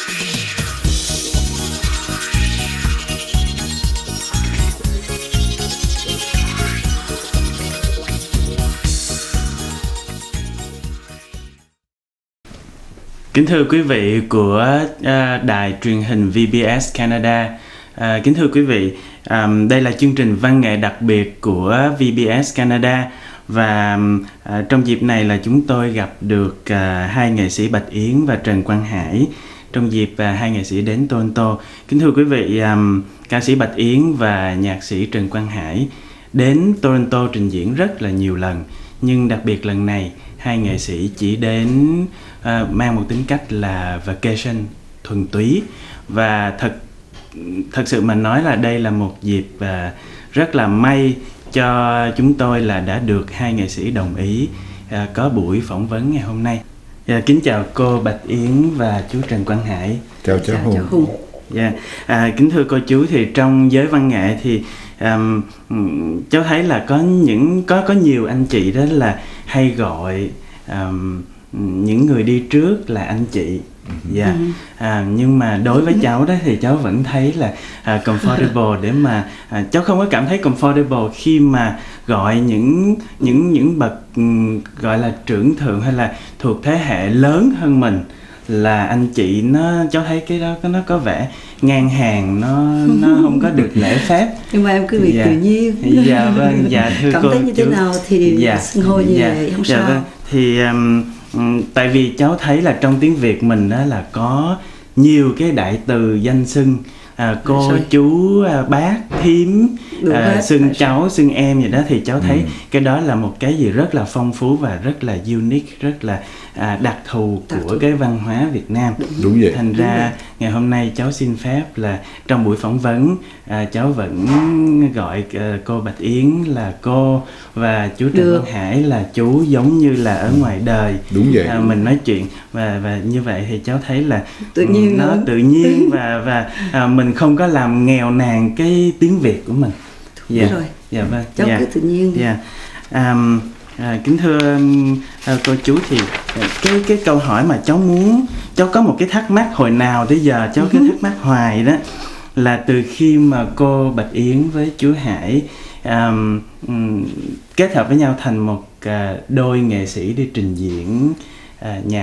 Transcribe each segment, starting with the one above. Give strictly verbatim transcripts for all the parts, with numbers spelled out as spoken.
Kính thưa quý vị của uh, đài truyền hình vê bê ét Canada, uh, kính thưa quý vị, um, đây là chương trình văn nghệ đặc biệt của vê bê ét Canada và uh, trong dịp này là chúng tôi gặp được uh, hai nghệ sĩ Bạch Yến và Trần Quang Hải trong dịp uh, hai nghệ sĩ đến Toronto. Kính thưa quý vị, um, ca sĩ Bạch Yến và nhạc sĩ Trần Quang Hải đến Toronto trình diễn rất là nhiều lần, nhưng đặc biệt lần này hai nghệ sĩ chỉ đến uh, mang một tính cách là vacation thuần túy, và thật thật sự mà nói là đây là một dịp uh, rất là may cho chúng tôi là đã được hai nghệ sĩ đồng ý uh, có buổi phỏng vấn ngày hôm nay. Uh, kính chào cô Bạch Yến và chú Trần Quang Hải. Chào cháu Hùng. Hùng. Yeah. À, kính thưa cô chú, thì trong giới văn nghệ thì um, cháu thấy là có những có có nhiều anh chị đó là hay gọi um, những người đi trước là anh chị. Dạ. Yeah. À, nhưng mà đối với cháu đó thì cháu vẫn thấy là uh, comfortable để mà uh, cháu không có cảm thấy comfortable khi mà gọi những những những bậc um, gọi là trưởng thượng hay là thuộc thế hệ lớn hơn mình là anh chị. Nó cháu thấy cái đó nó có vẻ ngang hàng, nó nó không có được lễ phép. Nhưng mà em cứ bị dạ. tự nhiên. Dạ vâng, dạ thưa cảm cô thấy như chú. Thế nào thì dạ. xưng hô như dạ. vậy không dạ, sao. Vâng. Thì um, um, tại vì cháu thấy là trong tiếng Việt mình đó là có nhiều cái đại từ danh xưng, à, cô, chú, à, bác, thím, à, xưng cháu, xưng em vậy đó, thì cháu thấy ừ. cái đó là một cái gì rất là phong phú và rất là unique, rất là à, đặc thù đặc của thù. cái văn hóa Việt Nam. Đúng, Đúng vậy. Thành Đúng ra vậy. ngày hôm nay cháu xin phép là trong buổi phỏng vấn à, cháu vẫn gọi à, cô Bạch Yến là cô và chú Trần Quang Hải là chú, giống như là ở ngoài đời. Đúng vậy. À, mình nói chuyện và và như vậy thì cháu thấy là tự nhiên nó hơn. tự nhiên và và à, mình không có làm nghèo nàn cái tiếng Việt của mình. Dạ rồi. Dạ vâng. Cháu dạ. cứ tự nhiên. Dạ. À, à, kính thưa à, cô chú, thì cái cái câu hỏi mà cháu muốn, cháu có một cái thắc mắc hồi nào tới giờ cháu cứ thắc mắc hoài đó, là từ khi mà cô Bạch Yến với chú Hải um, um, kết hợp với nhau thành một uh, đôi nghệ sĩ đi trình diễn uh, nhạc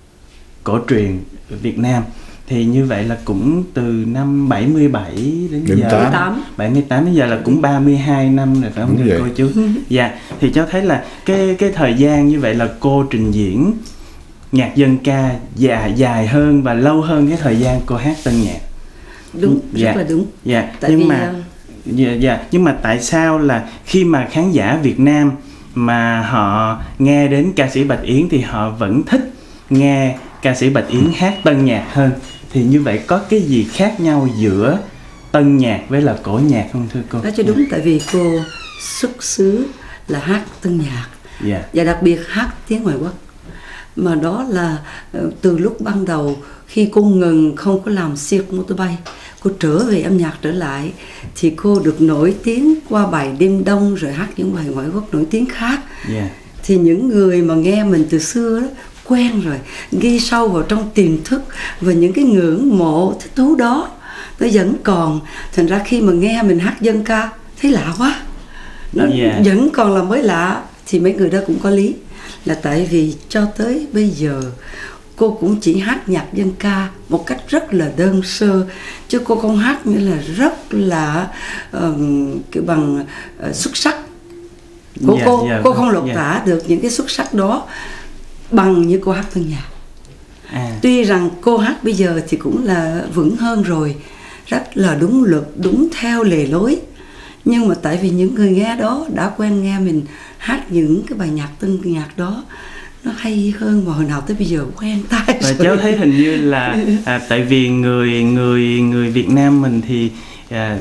cổ truyền Việt Nam, thì như vậy là cũng từ năm bảy mươi bảy đến đến giờ tám. bảy mươi tám đến giờ là cũng ba mươi hai năm rồi phải không thưa cô chú? Dạ, thì cháu thấy là cái cái thời gian như vậy là cô trình diễn nhạc dân ca dài dài hơn và lâu hơn cái thời gian cô hát tân nhạc. Đúng, dạ. rất là đúng. Dạ, tại nhưng vì mà dạ, dạ, nhưng mà tại sao là khi mà khán giả Việt Nam mà họ nghe đến ca sĩ Bạch Yến thì họ vẫn thích nghe ca sĩ Bạch Yến hát tân nhạc hơn? Thì như vậy có cái gì khác nhau giữa tân nhạc với là cổ nhạc không thưa cô? Đó cho đúng, tại vì cô xuất xứ là hát tân nhạc, yeah. và đặc biệt hát tiếng ngoại quốc. Mà đó là từ lúc ban đầu khi cô ngừng không có làm cirque motorbike, cô trở về âm nhạc trở lại, thì cô được nổi tiếng qua bài Đêm Đông rồi hát những bài ngoại quốc nổi tiếng khác. Yeah. Thì những người mà nghe mình từ xưa đó quen rồi, ghi sâu vào trong tiềm thức và những cái ngưỡng mộ thích thú đó nó vẫn còn. Thành ra khi mà nghe mình hát dân ca thấy lạ quá, nó yeah. vẫn còn là mới lạ, thì mấy người đó cũng có lý, là tại vì cho tới bây giờ cô cũng chỉ hát nhạc dân ca một cách rất là đơn sơ, chứ cô không hát nghĩa là rất là uh, kiểu bằng uh, xuất sắc. Cô, yeah, cô, yeah, cô không lột yeah. tả được những cái xuất sắc đó bằng như cô hát tân nhạc. À. Tuy rằng cô hát bây giờ thì cũng là vững hơn rồi, rất là đúng luật, đúng theo lề lối, nhưng mà tại vì những người nghe đó đã quen nghe mình hát những cái bài nhạc tân nhạc đó, nó hay hơn mà hồi nào tới bây giờ quen tai và rồi. cháu thấy hình như là à, tại vì người người người Việt Nam mình thì à,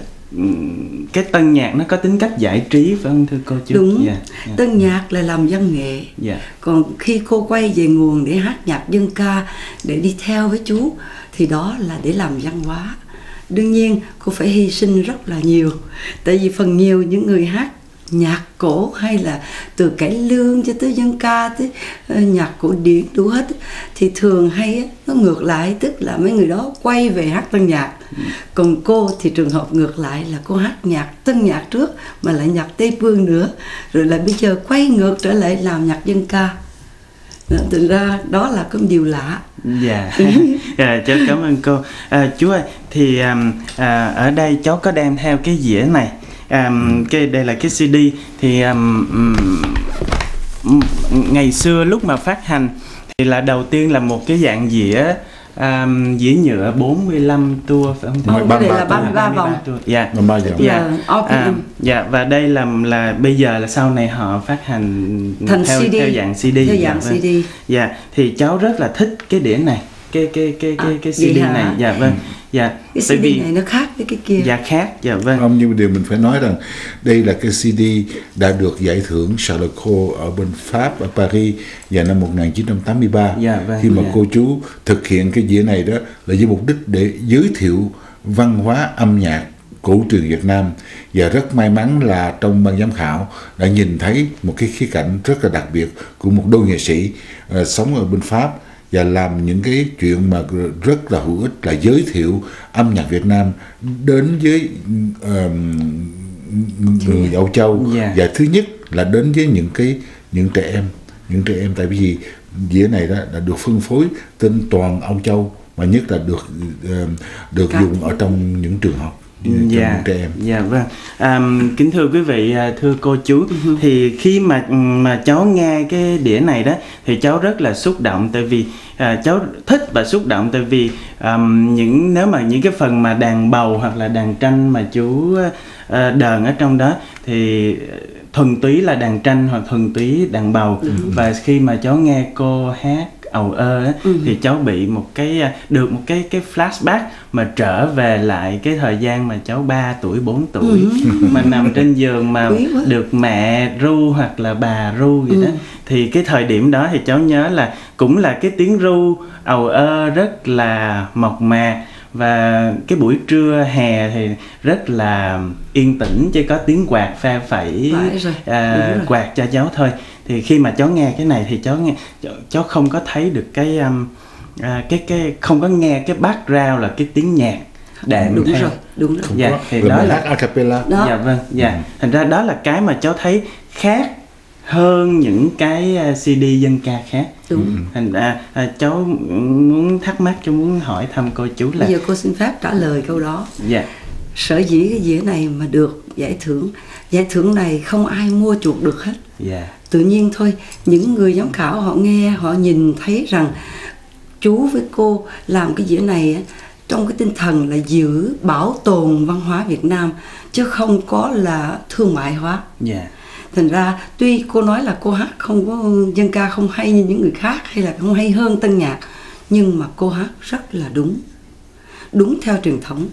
cái tân nhạc nó có tính cách giải trí phải không thưa cô chú? Đúng, yeah, yeah. Tân nhạc là làm văn nghệ, yeah. còn khi cô quay về nguồn để hát nhạc dân ca để đi theo với chú thì đó là để làm văn hóa. Đương nhiên cô phải hy sinh rất là nhiều, tại vì phần nhiều những người hát nhạc cổ hay là từ cải lương cho tới dân ca tới uh, nhạc cổ điển đủ hết, thì thường hay nó ngược lại, tức là mấy người đó quay về hát tân nhạc. Ừ. Còn cô thì trường hợp ngược lại, là cô hát nhạc tân nhạc trước mà lại nhạc Tây Phương nữa, rồi lại bây giờ quay ngược trở lại làm nhạc dân ca. Thực ra đó là cái điều lạ. Dạ, yeah. Cháu cảm ơn cô. À, chú ơi, thì à, ở đây cháu có đem theo cái dĩa này. À, cái đây là cái xê đê. Thì um, um, ngày xưa lúc mà phát hành thì là đầu tiên là một cái dạng dĩa um, dĩa nhựa bốn mươi lăm tua, phải không? Không, cái này là ba mươi ba vòng. Dạ. ba mươi ba vòng. Dạ. À, dạ, và đây là là bây giờ là sau này họ phát hành thành theo xê đê, theo dạng xê đê. theo dạ, dạng vâng. xê đê. Dạ, thì cháu rất là thích cái đĩa này, cái cái cái cái cái xê đê à, này. Dạ vâng. Dạ. Cái xê đê vì, này nó khác với cái kia. Dạ khác. Dạ vâng. Không, nhưng điều mình phải nói rằng đây là cái xê đê đã được giải thưởng Charles Cros ở bên Pháp, ở Paris vào năm một nghìn chín trăm tám mươi ba. Dạ vâng. Khi mà dạ. cô chú thực hiện cái dĩa này đó là với mục đích để giới thiệu văn hóa âm nhạc cổ truyền Việt Nam. Và rất may mắn là trong ban giám khảo đã nhìn thấy một cái khía cạnh rất là đặc biệt của một đôi nghệ sĩ uh, sống ở bên Pháp và làm những cái chuyện mà rất là hữu ích, là giới thiệu âm nhạc Việt Nam đến với uh, người Âu Châu. Yeah. Và thứ nhất là đến với những cái những trẻ em, những trẻ em tại vì dĩa này đó đã được phân phối trên toàn Âu Châu, mà nhất là được uh, được Các dùng ở trong những trường học. Dạ, dạ vâng. À, kính thưa quý vị, thưa cô chú, uh-huh. thì khi mà mà cháu nghe cái đĩa này đó thì cháu rất là xúc động, tại vì à, cháu thích và xúc động tại vì um, những nếu mà những cái phần mà đàn bầu hoặc là đàn tranh mà chú à, đờn ở trong đó thì thuần túy là đàn tranh hoặc thuần túy đàn bầu. Uh-huh. Và khi mà cháu nghe cô hát ầu ơ á, ừ. thì cháu bị một cái được một cái cái flashback mà trở về lại cái thời gian mà cháu ba tuổi bốn tuổi, ừ. mà nằm trên giường mà được mẹ ru hoặc là bà ru vậy ừ. đó, thì cái thời điểm đó thì cháu nhớ là cũng là cái tiếng ru ầu ơ rất là mộc mạc, và cái buổi trưa hè thì rất là yên tĩnh, chỉ có tiếng quạt phe phẩy à, quạt cho cháu thôi. Thì khi mà cháu nghe cái này thì cháu nghe cháu, cháu không có thấy được cái um, à, cái cái không có nghe cái background là cái tiếng nhạc đệm đúng theo. rồi, đúng rồi. Dạ, thì rồi đó là hát a cappella. Đó. Dạ vâng, dạ. Ừ. Thành ra đó là cái mà cháu thấy khác hơn những cái xê đê dân ca khác. Đúng. Thành ra à, cháu muốn thắc mắc, cháu muốn hỏi thăm cô chú là. Bây giờ cô xin phép trả lời câu đó. Dạ. Sở dĩ cái dĩa này mà được giải thưởng, giải thưởng này không ai mua chuộc được hết. Dạ. Tự nhiên thôi, những người giám khảo họ nghe, họ nhìn thấy rằng chú với cô làm cái dĩa này trong cái tinh thần là giữ, bảo tồn văn hóa Việt Nam, chứ không có là thương mại hóa. Yeah. Thành ra tuy cô nói là cô hát không có dân ca không hay như những người khác, hay là không hay hơn tân nhạc, nhưng mà cô hát rất là đúng, đúng theo truyền thống.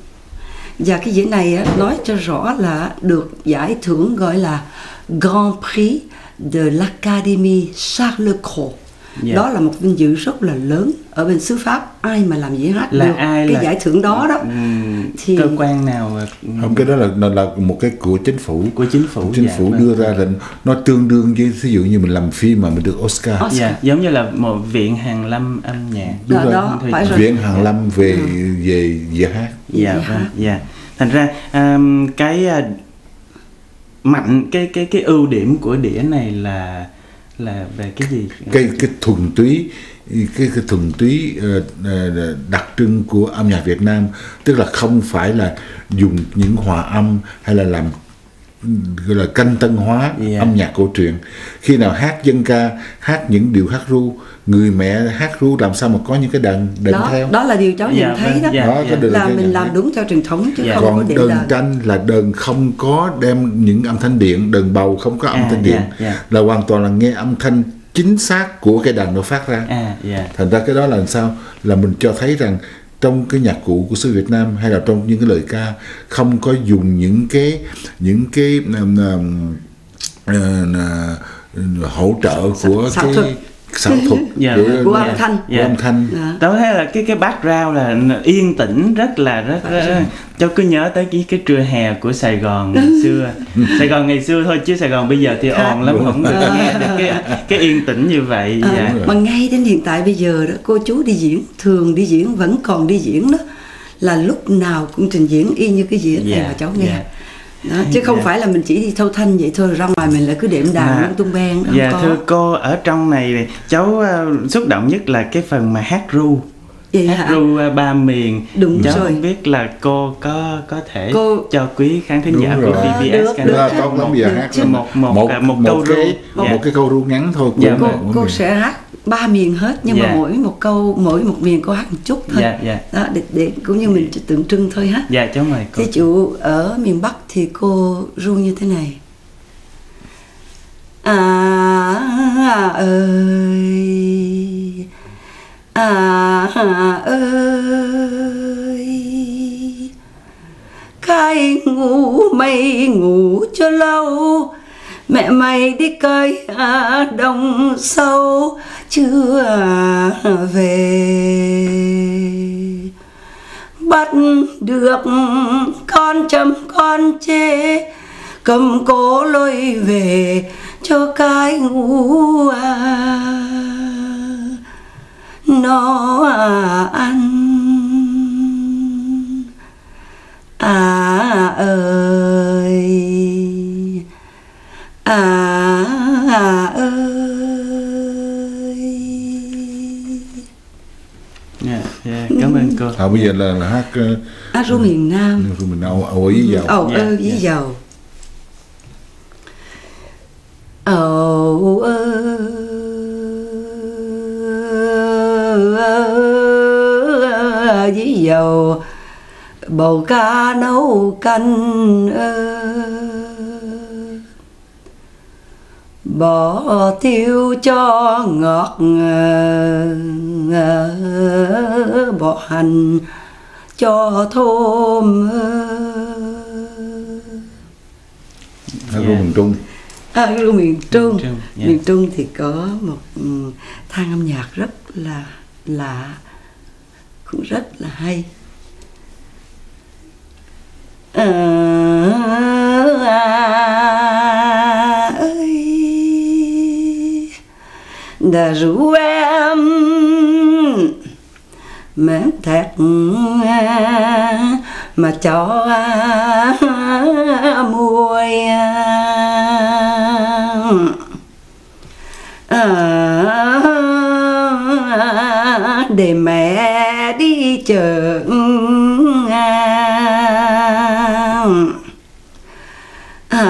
Và cái dĩa này nói cho rõ là được giải thưởng gọi là Grand Prix de l'Académie Charles Cros. Yeah. Đó là một vinh dự rất là lớn ở bên xứ Pháp. Ai mà làm dĩa hát là được ai cái là, giải thưởng đó đó um, thì cơ quan nào? Không, cái đó là, là là một cái của chính phủ. Của chính phủ. Chính dạ, phủ vâng. đưa ra là nó tương đương với ví dụ như mình làm phim mà mình được Oscar. Oscar. Dạ, giống như là một viện hàn lâm âm nhạc. Đúng đó, rồi. Đó, phải rồi. Viện hàn lâm về ừ. về dĩa hát. Dạ dạ. vâng. Dạ. Thành ra um, cái uh, mạnh cái cái cái ưu điểm của đĩa này là là về cái gì? Cái cái thuần túy cái cái thuần túy uh, uh, đặc trưng của âm nhạc Việt Nam, tức là không phải là dùng những hòa âm hay là làm gọi là canh tân hóa yeah. âm nhạc cổ truyền. Khi nào hát dân ca, hát những điệu hát ru, người mẹ hát ru làm sao mà có những cái đàn đệm đó, theo. Đó là điều cháu yeah, nhìn thấy vâng, đó, yeah, đó yeah. là mình làm đúng theo truyền thống chứ yeah. không Còn có đệm đờn đàn. tranh là đờn không có đem những âm thanh điện, đờn bầu không có âm à, thanh điện, yeah, yeah. là hoàn toàn là nghe âm thanh chính xác của cái đàn nó phát ra. À, yeah. Thành ra cái đó là làm sao là mình cho thấy rằng trong cái nhạc cụ của xứ Việt Nam hay là trong những cái lời ca không có dùng những cái những cái uh, uh, uh, hỗ trợ của Xạ cái thuật. xảo thuật yeah, của, của âm thanh, của âm thanh. Tao thấy là cái cái background là yên tĩnh, rất là rất, rất, rất cháu cứ nhớ tới cái cái trưa hè của Sài Gòn ngày xưa. Sài Gòn ngày xưa thôi chứ Sài Gòn bây giờ thì ồn lắm, không được nghe được cái cái yên tĩnh như vậy. À, dạ. Mà ngay đến hiện tại bây giờ đó, cô chú đi diễn, thường đi diễn, vẫn còn đi diễn đó, là lúc nào cũng trình diễn y như cái diễn này mà cháu nghe. Yeah. Đó, chứ không yeah. phải là mình chỉ đi thâu thanh vậy thôi, ra ngoài mình lại cứ đệm đàn lung tung beng. Dạ thưa cô, ở trong này cháu uh, xúc động nhất là cái phần mà hát ru. Vậy hát hả? Ru uh, ba miền. Đúng cháu rồi. Không biết là cô có có thể cô... cho quý khán thính giả của vê bê ét à, Canada tốt lắm giờ hát một một một, một, một, một câu cái, ru, một, dạ. một cái câu ru ngắn thôi. Dạ, cô cô sẽ hát ba miền hết, nhưng yeah. mà mỗi một câu, mỗi một miền cô hát một chút thôi. Yeah, yeah. Đó, để, để cũng như mình tượng trưng thôi ha. Dạ cháu mời cô. Thí dụ ở miền Bắc thì cô ru như thế này. À, à ơi, à, à ơi, cái ngủ mây ngủ cho lâu, mẹ mày đi cơi à đồng sâu chưa về, bắt được con chấm con chê, cầm cố lôi về cho cái ngủ à, nó à ăn. À ơi, à, à ơi. Yeah, yeah, cảm ơn cô. À, bây giờ là, là hát uh, hát ru miền Nam. Ru miền Nam, ầu ý dầu. Ầu ơ với dầu. Ầu ơ với dầu, bầu ca nấu canh ơ, bỏ tiêu cho ngọt ngờ, bỏ hành cho thơm. Hát ru miền Trung. À, ru miền Trung. Miền Trung, yeah. Miền Trung thì có một um, thang âm nhạc rất là lạ, cũng rất là hay. À, à ơi, đã rủ em mến thẹt mà cho mùi à, để mẹ đi chợ à,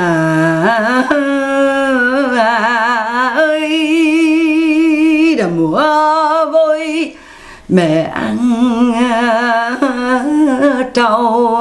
à ơi, đã mùa vôi mẹ ăn trâu.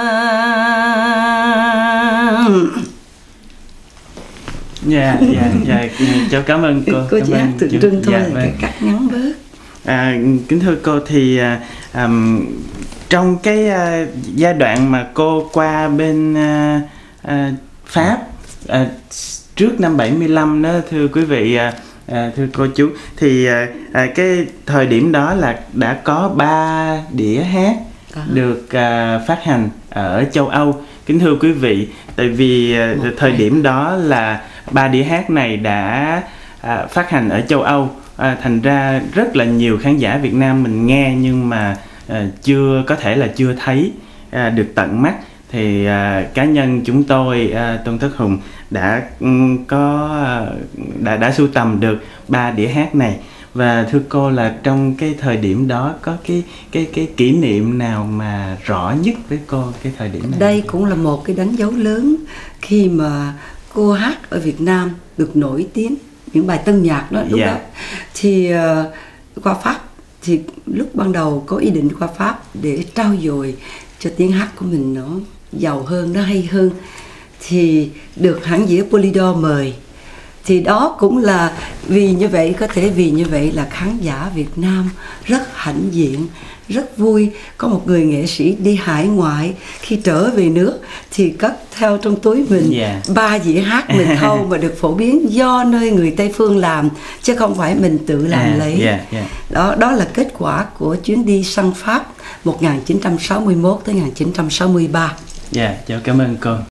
Dạ dạ dạ cháu cảm ơn cô. Cô cảm chỉ hát tượng trưng thôi, dạ, vâng. Cắt ngắn bớt. À, kính thưa cô thì um, trong cái uh, giai đoạn mà cô qua bên uh, uh, Pháp uh, trước năm bảy mươi lăm đó thưa quý vị, uh, uh, thưa cô chú, thì uh, uh, cái thời điểm đó là đã có ba đĩa hát à. được uh, phát hành ở châu Âu. Kính thưa quý vị, tại vì uh, thời điểm đó là ba đĩa hát này đã uh, phát hành ở châu Âu. À, thành ra rất là nhiều khán giả Việt Nam mình nghe nhưng mà à, chưa có thể là chưa thấy à, được tận mắt. Thì à, cá nhân chúng tôi à, Tôn Thất Hùng đã um, có đã đã sưu tầm được ba đĩa hát này. Và thưa cô là trong cái thời điểm đó có cái cái cái kỷ niệm nào mà rõ nhất với cô cái thời điểm này? Đây cũng là một cái đánh dấu lớn khi mà cô hát ở Việt Nam được nổi tiếng, những bài tân nhạc đó lúc yeah. đó thì uh, qua Pháp, thì lúc ban đầu có ý định qua Pháp để trau dồi cho tiếng hát của mình nó giàu hơn, nó hay hơn, thì được hãng dĩa Polydor mời. Thì đó cũng là vì như vậy, có thể vì như vậy là khán giả Việt Nam rất hãnh diện rất vui có một người nghệ sĩ đi hải ngoại, khi trở về nước thì cất theo trong túi mình yeah. ba dĩa hát mình thâu mà được phổ biến do nơi người Tây phương làm chứ không phải mình tự làm à, lấy. Yeah, yeah. Đó đó là kết quả của chuyến đi sang Pháp một nghìn chín trăm sáu mươi mốt tới một nghìn chín trăm sáu mươi ba. Dạ, yeah, cháu cảm ơn cô.